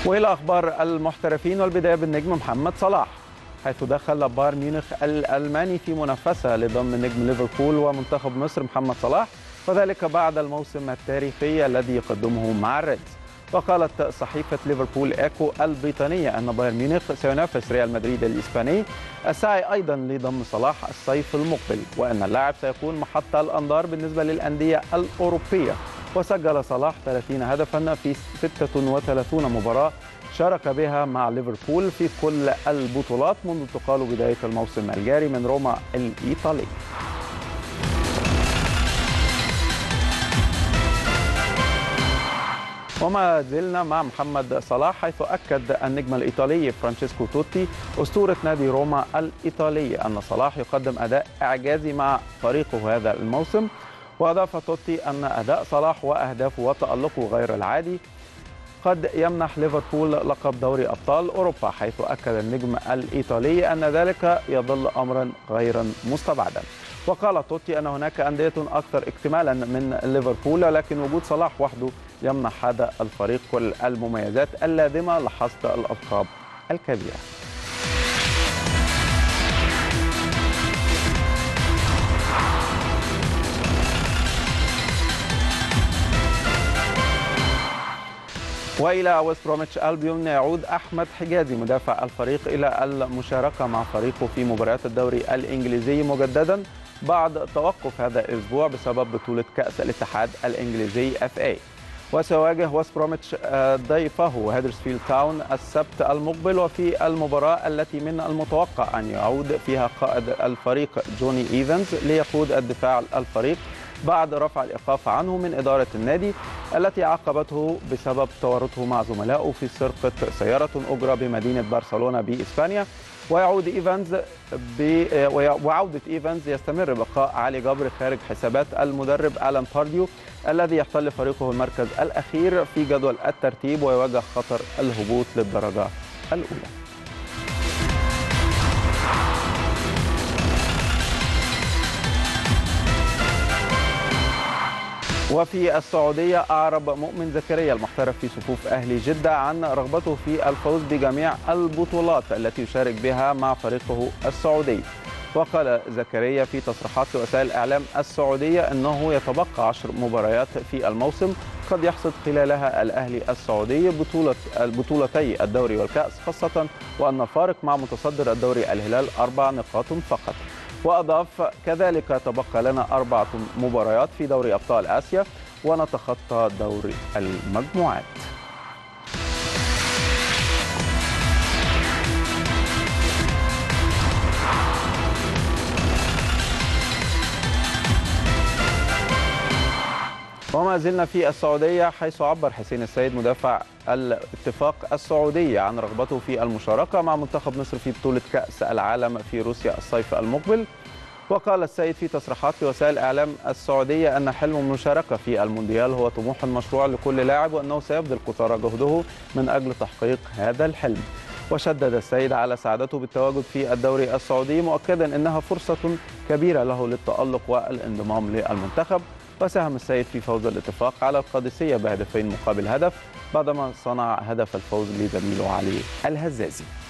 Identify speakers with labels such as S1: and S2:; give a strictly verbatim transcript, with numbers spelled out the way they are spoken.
S1: وإلى أخبار المحترفين، والبداية بالنجم محمد صلاح، حيث دخل بايرن ميونخ الألماني في منافسة لضم نجم ليفربول ومنتخب مصر محمد صلاح، وذلك بعد الموسم التاريخي الذي يقدمه مع الريدز. وقالت صحيفة ليفربول إيكو البريطانية أن بايرن ميونخ سينافس ريال مدريد الإسباني السعي أيضا لضم صلاح الصيف المقبل، وأن اللاعب سيكون محط الأنظار بالنسبة للأندية الأوروبية. وسجل صلاح ثلاثين هدفا في ستة وثلاثين مباراة شارك بها مع ليفربول في كل البطولات منذ انتقاله بداية الموسم الجاري من روما الإيطالي. وما زلنا مع محمد صلاح، حيث أكد النجم الإيطالي فرانشيسكو توتي أسطورة نادي روما الإيطالي أن صلاح يقدم أداء إعجازي مع فريقه هذا الموسم. وأضاف توتي أن أداء صلاح وأهدافه وتألقه غير العادي قد يمنح ليفربول لقب دوري أبطال أوروبا، حيث أكد النجم الإيطالي أن ذلك يظل أمرا غير مستبعدا. وقال توتي أن هناك أندية أكثر اكتمالا من ليفربول، لكن وجود صلاح وحده يمنح هذا الفريق كل المميزات اللازمة لحصد الألقاب الكبيرة. وإلى ويست بروميتش ألبيون يعود أحمد حجازي مدافع الفريق إلى المشاركة مع فريقه في مباريات الدوري الإنجليزي مجددا بعد توقف هذا الأسبوع بسبب بطولة كأس الاتحاد الإنجليزي إف إيه. وسيواجه ويست بروميتش ضيفه هدرسفيلد تاون السبت المقبل، وفي المباراة التي من المتوقع أن يعود فيها قائد الفريق جوني إيفنز ليقود الدفاع الفريق بعد رفع الإيقاف عنه من إدارة النادي التي عاقبته بسبب تورطه مع زملائه في سرقة سيارة أجرى بمدينة برشلونة بإسبانيا. ويعود إيفانز ب... وعودة إيفانز يستمر بقاء علي جبر خارج حسابات المدرب ألان بارديو الذي يحتل فريقه المركز الأخير في جدول الترتيب ويواجه خطر الهبوط للدرجة الأولى. وفي السعودية أعرب مؤمن زكريا المحترف في صفوف أهلي جدة عن رغبته في الفوز بجميع البطولات التي يشارك بها مع فريقه السعودي. وقال زكريا في تصريحات لوسائل الإعلام السعودية أنه يتبقى عشر مباريات في الموسم قد يحصد خلالها الأهلي السعودي بطولة البطولتي الدوري والكأس خاصة، وأن الفارق مع متصدر الدوري الهلال أربع نقاط فقط. وأضاف كذلك تبقى لنا أربعة مباريات في دوري أبطال آسيا ونتخطى دوري المجموعات. وما زلنا في السعودية، حيث عبر حسين السيد مدافع الاتفاق السعودي عن رغبته في المشاركة مع منتخب مصر في بطولة كأس العالم في روسيا الصيف المقبل. وقال السيد في تصريحات لوسائل الإعلام السعودية أن حلم المشاركة في المونديال هو طموح مشروع لكل لاعب، وأنه سيبذل قصارى جهده من أجل تحقيق هذا الحلم. وشدد السيد على سعادته بالتواجد في الدوري السعودي، مؤكدا أنها فرصة كبيرة له للتألق والانضمام للمنتخب. وساهم السيد في فوز الاتفاق على القادسية بهدفين مقابل هدف بعدما صنع هدف الفوز لزميله علي الهزازي.